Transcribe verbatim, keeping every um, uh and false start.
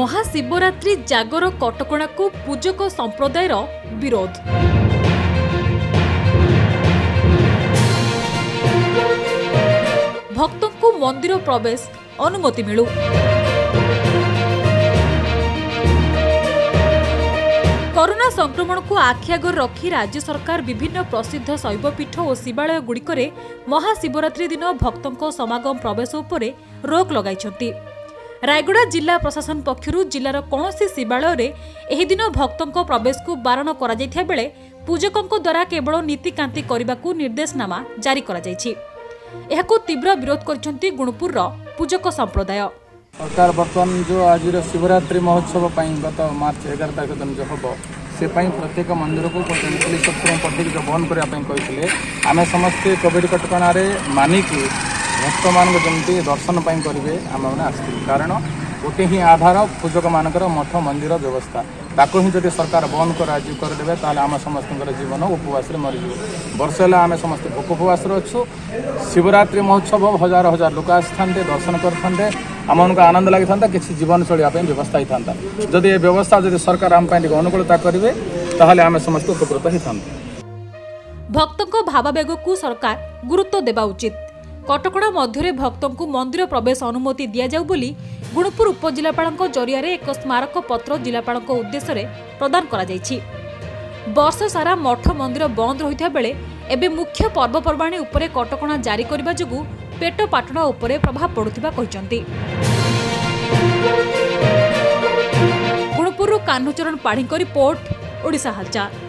महाशिवरात्रि जागर कटकणा को पूजक संप्रदायर विरोध। भक्तों को मंदिर प्रवेश अनुमति मिलू। कोरोना संक्रमण को आखिआगर रखी राज्य सरकार विभिन्न प्रसिद्ध शैवपीठ और शिवालय गुड़िकरे महाशिवरात्रि दिन भक्तों समागम प्रवेश उपरे रोक लगाई। रायगड़ा जिला प्रशासन पक्षरु जिलार कौनसी शिवालय रे एही दिन भक्तों प्रवेश को बारण करा जायथिया बेले पूजकों द्वारा केवल नीतिकांति करने को निर्देशनामा जारी करा जायछि। एहाको तीव्र विरोध करछन्ति गुणपुर पूजक संप्रदाय। सरकार बर्तमान जो आज शिवरात्रि महोत्सव गत मार्च एगार तारीख दिन जो हम से प्रत्येक मंदिर को पुलिस अफसर पठे जो बंद करने आम समस्ते कोविड कटकणा मानिकी भक्त मान जमी दर्शन करेंगे आम मैंने आस कारण गोटे ही आधार पूजक मानकर मठ मंदिर व्यवस्था ताको ही जब सरकार बंद करदे ताल आम समस्त जीवन उपवास मरीज वर्ष है आम समस्त भोक उपवास अच्छु। शिवरात्रि महोत्सव हजार हजार लोक आसते दर्शन करते आम आनंद लगी था किसी जीवन चलने व्यवस्था ही था जदि ये व्यवस्था जब सरकार आम अनुकूलता करेंगे ताहले आम समस्त उपकृत ही था। भक्तों भावावेग को सरकार गुरुत्व देवा उचित। कटकणा मध्य भक्तों को मंदिर प्रवेश अनुमति दि जाऊ बोली गुणपुर उपजिलापाल जरिया एक स्मारक पत्र जिलापाल उद्देश्य प्रदान करा जायछि। वर्ष सारा मठ मंदिर बंद रही बेले एबे मुख्य पर्वपर्वाणी उपरे कटकणा जारी करबा जोगु पेट पाटणा उपरे प्रभाव पड़ुथिबा कहिसंती। गुणपुर कान्हुचरण पाढ़ी रिपोर्ट ओडिशा हालचाल।